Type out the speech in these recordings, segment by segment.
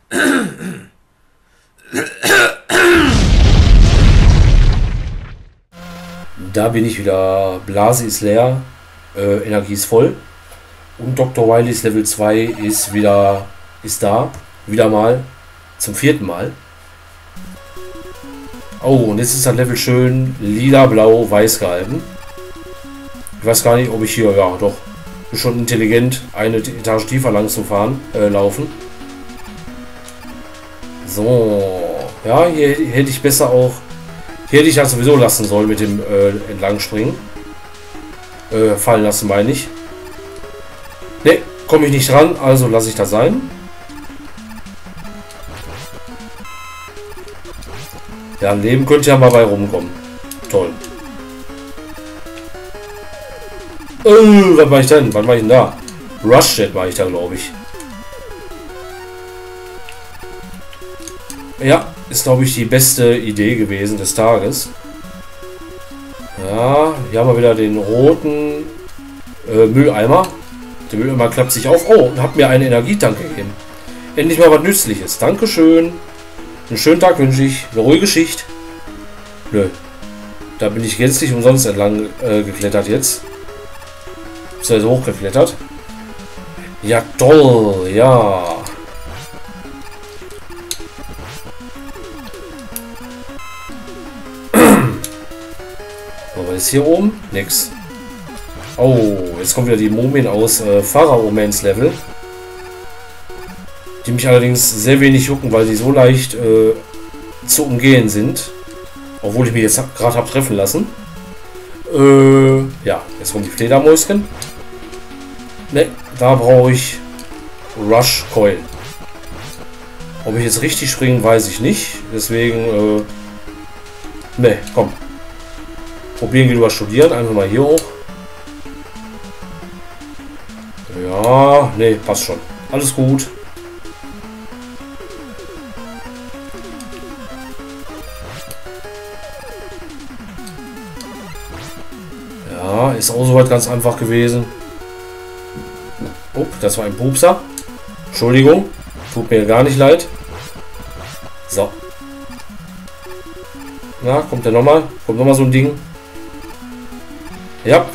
Da bin ich wieder. Blase ist leer. Energie ist voll. Und Dr. Wiley's Level 2 ist wieder. Ist da. Wieder mal. Zum 4. Mal. Oh, und jetzt ist das Level schön lila, blau, weiß gehalten. Ich weiß gar nicht, ob ich hier. Ja, doch. Bin schon intelligent. Eine Etage tiefer lang zu fahren. Laufen. So. Ja, hier hätte ich besser auch. Hier hätte ich das sowieso lassen sollen mit dem Entlangspringen. Fallen lassen meine ich. Ne, komme ich nicht ran, also lasse ich das sein. Ja, ein Leben könnte ja mal bei rumkommen. Toll. Was war ich denn? Was war ich denn da? Rush Jet war ich da, glaube ich. Ja, ist, glaube ich, die beste Idee gewesen des Tages. Ja, hier haben wir wieder den roten Mülleimer. Der Mülleimer klappt sich auf. Oh, und hat mir einen Energietank gegeben. Endlich mal was Nützliches. Dankeschön. Einen schönen Tag wünsche ich. Eine ruhige Schicht. Nö. Da bin ich gänzlich umsonst entlang geklettert jetzt. Ist also hochgeklettert. Ja, toll. Ja. Was ist hier oben? Nix. Oh, jetzt kommt wieder die Mumien aus Pharaoh-Mans Level. Die mich allerdings sehr wenig jucken, weil sie so leicht zu umgehen sind. Obwohl ich mich jetzt gerade habe treffen lassen. Ja, jetzt kommen die Fledermäuschen. Ne, da brauche ich Rush Coil. Ob ich jetzt richtig springen, weiß ich nicht. Deswegen, ne, komm. Probieren wir über studieren. Einfach mal hier hoch. Ja, ne, passt schon. Alles gut. Ja, ist auch soweit ganz einfach gewesen. Oh, das war ein Pupser. Entschuldigung. Tut mir gar nicht leid. So. Na, kommt der nochmal? Kommt nochmal so ein Ding. Ja.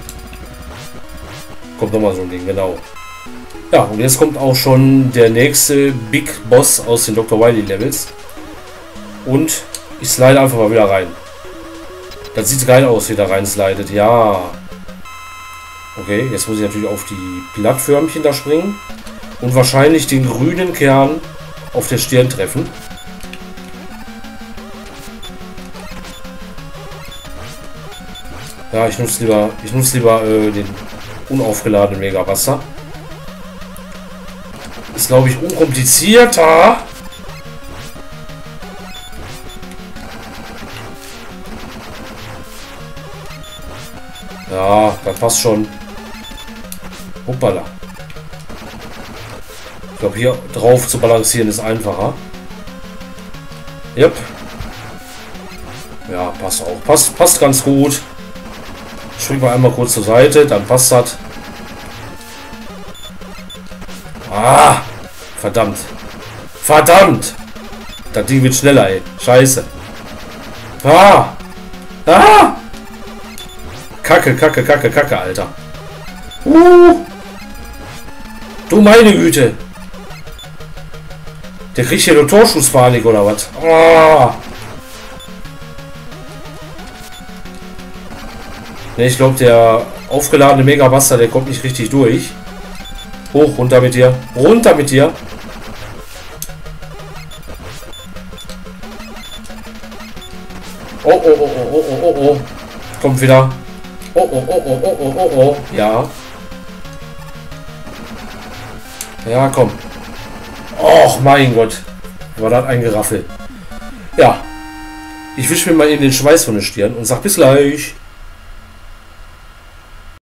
Kommt nochmal so ein Ding, genau. Ja, und jetzt kommt auch schon der nächste Big Boss aus den Dr. Wily Levels. Und ich slide einfach mal wieder rein. Das sieht geil aus, wie da rein slidet. Ja. Okay, jetzt muss ich natürlich auf die Plattförmchen da springen. Und wahrscheinlich den grünen Kern auf der Stirn treffen. Ja, ich nutze lieber den unaufgeladenen Megabuster. Ist, glaube ich, unkomplizierter. Ja, das passt schon. Hoppala. Ich glaube, hier drauf zu balancieren ist einfacher. Yep. Ja, passt auch. Passt ganz gut. Spring mal einmal kurz zur Seite, dann passt das. Ah! Verdammt. Verdammt! Das Ding wird schneller, ey. Scheiße. Ah! Ah! Kacke, Kacke, Kacke, Kacke, Alter. Du meine Güte. Der kriegt hier nur Torschusspanik oder was? Ah! Ne, ich glaube, der aufgeladene Megabuster, der kommt nicht richtig durch. Hoch, runter mit dir. Runter mit dir. Oh, oh, oh, oh, oh, oh, oh, oh. Kommt wieder. Oh, oh, oh, oh, oh, oh, oh, oh. Ja. Ja, komm. Och, mein Gott. War das ein Geraffel. Ja. Ich wische mir mal in den Schweiß von der Stirn und sag bis gleich.